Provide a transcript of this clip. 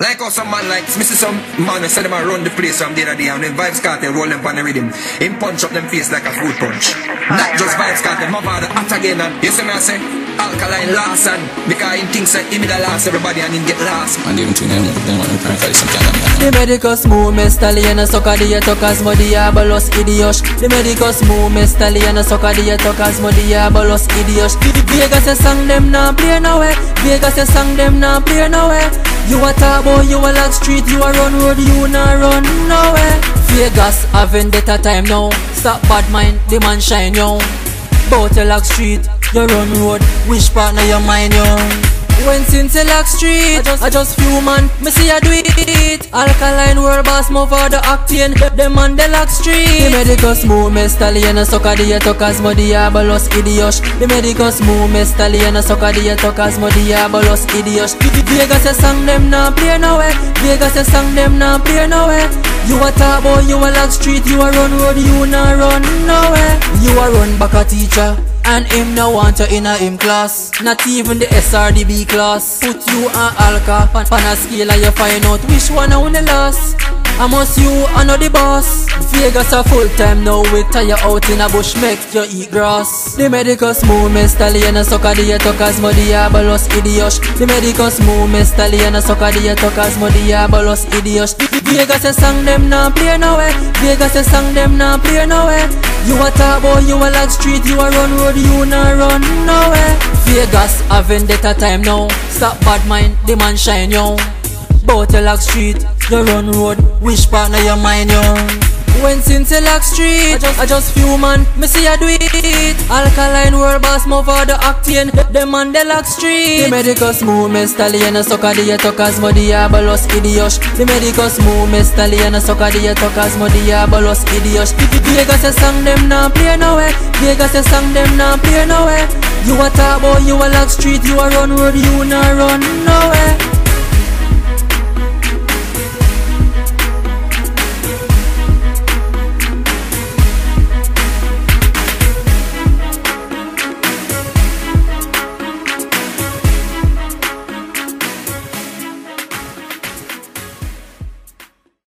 Like how some man likes, me see some man who say them a run the place from the other day, and when Vibes Cartel roll them on the rhythm, him punch up them face like a fruit punch. Not just Vibes Cartel, my father hot again, and you see me I say, alkaline last, and because him thinks that he be the last everybody and him get last. And even to them want to prank some kind of The medicus movement stallion a sucker the tocas mo diabolos idios. The medicus movement stallion a sucker the tocas mo diabolos idios. Vegas a song them now play nowhere. Vegas a song them now play nowhere. You a talk boy, you a lock street, you a run road, you not run nowhere. Vegas a vendetta time now. Stop bad mind, the man shine yo. Bout a lock street, you run road, which partner you mind yo? When since a lock street, I just few man, me see ya do it. Alkaline world boss move for the acting, them on the lock street. The medicus movement stallion a sucker the tocas mo diabolos idios. The medicus movement stallion a sucker the tocas mo diabolos idios. Vegas a song them now play nowhere. Vegas a song them now play nowhere. You a talk boy, you a lock street, you a run road, you not run nowhere. You a run back a teacher, and him no want you in a him class. Not even the SRDB class. Put you on alka, pan a scale and you find out which one I win the last. I must you I know the boss. Vegas a full time now, we tire out in a bush, make you eat grass. The medicus movement stallion a sucker the tocas mo diabolos idios. The medicus movement stallion a sucker the tocas mo diabolos idios. Vegas a song them now play nowhere. Vegas a song them now play nowhere. You a talk boy, you a lock street, you a run road, you not run nowhere. Vegas a vendetta time now. Stop bad mind, the man shine yo. Bout a lock street, you run road, which partner you mind yo? When since a lock street, I just few man, me see ya do it. Alkaline world boss move for the acting, them on the lock street. The medicus movement stallion a sucker the tocas mo diabolos idios. The medicus movement stallion a sucker the tocas mo diabolos idios. Vegas a song them now play nowhere. Vegas a song them now play nowhere. You a talk boy, you a lock street, you a run road, you not run nowhere.